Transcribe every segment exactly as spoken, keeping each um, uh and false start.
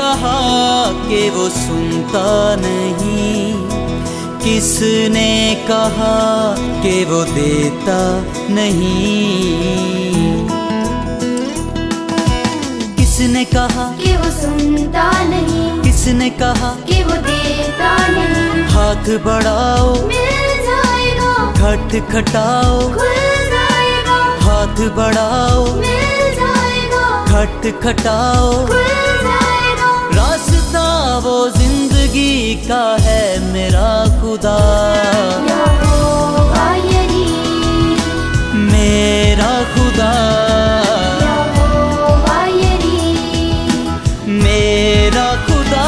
कहा कि वो सुनता नहीं? किसने कहा कि वो देता नहीं? किसने कहा कि वो सुनता नहीं? किसने कहा कि वो देता नहीं? हाथ बढ़ाओ मिल जाएगा, खटखटाओ खुल जाएगा। हाथ बढ़ाओ मिल जाएगा, खटखटाओ खुल जाएगा। रास्ता वो जिंदगी का है मेरा खुदा, यहोवा यरी मेरा खुदा, यहोवा यरी मेरा खुदा,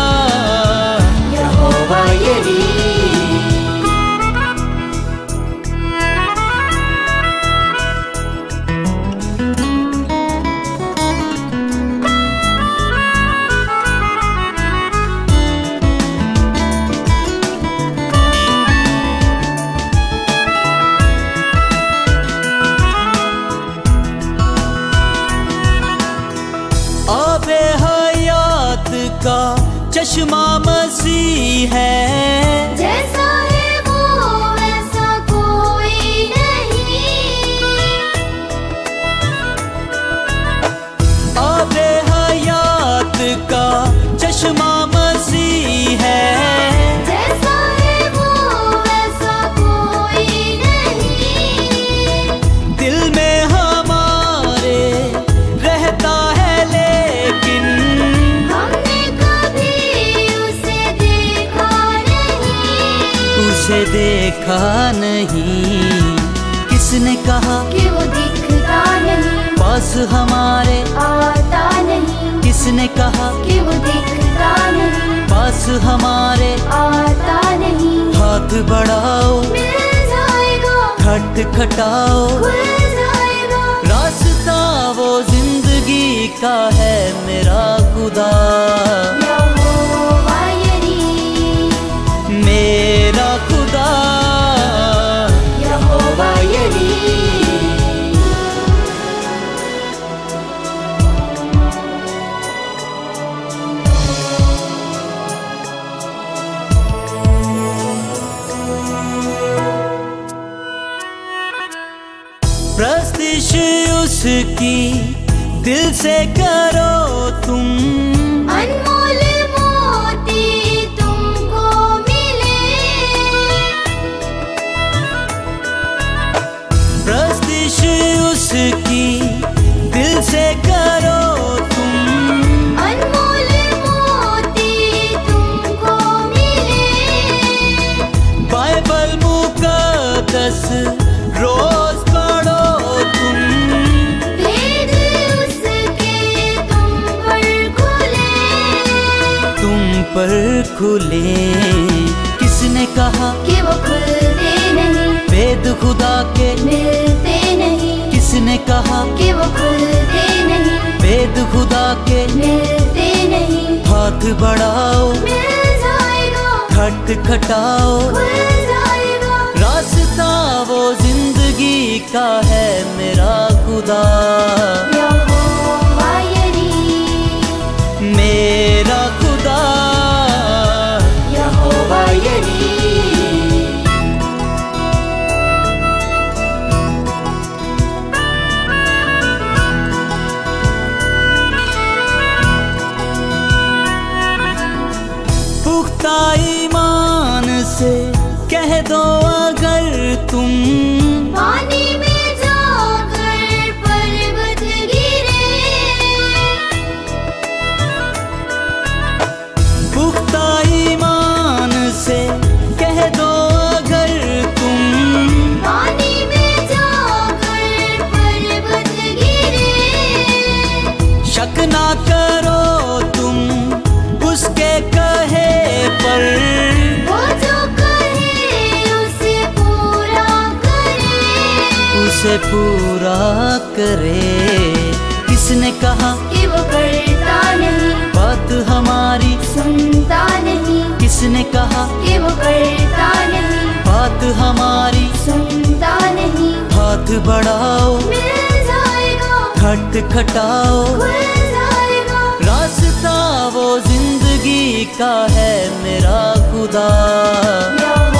यहोवा यरी। आबे हयात का चश्मा मसीह है, जैसा है वो वैसा कोई नहीं। आबे हयात का चश्मा मसीह है, जैसा है वो वैसा कोई नहीं। दिल में हमारे रहता है लेकिन हमने कभी उसे देखा नहीं। उसे देखा नहीं। किसने कहा कि वो दिखता नहीं, पास हमारे आता नहीं। किसने कहा कि वो दिखता नहीं, पास हमारे आता नहीं। हाथ बढ़ाओ मिल जाएगा, खटखटाओ खुल जाएगा। रास्ता वो जिंदगी का है मेरा खुदा, यहोवा यरी मेरा खुदा, यहोवा यरी। प्रस्तिश उसकी दिल से करो तुम, अनमोल मोती तुमको मिले। प्रस्तिश उसकी दिल से करो तुम, अनमोल मोती तुमको मिले। बाइबल मुकद्दस रोज पढ़ो तुम, भेद उसके तुम पर खुले। तुम पर खुले। किसने कहा कि वो खुलते नहीं, वेद खुदा के मिलते नहीं। किसने कहा कि वो खुलते नहीं, वेद खुदा के मिलते नहीं। हाथ बढ़ाओ मिल जाएगा, खटखटाओ खुल जाएगा। रास्ता वो जिंदगी का है मेरा खुदा, यहोवा यरी मेरा खुदा, यहोवा यरी। पुख्ता ईमान से कह दो अगर तुम, पानी में जाकर पर्वत गिरे। पुख्ता ईमान से कह दो अगर तुम, पानी में जाकर पर्वत गिरे। शक ना करो तुम उसके कहे पर, वो जो कहे उसे पूरा करे। उसे पूरा करे। किसने कहा कि वो करता नहीं, बात हमारी सुनता नहीं। किसने कहा कि वो करता नहीं, बात हमारी सुनता नहीं। हाथ बढ़ाओ मिल जाएगा, खटखटाओ खुल जाएगा। रास्ता वो का है मेरा खुदा। या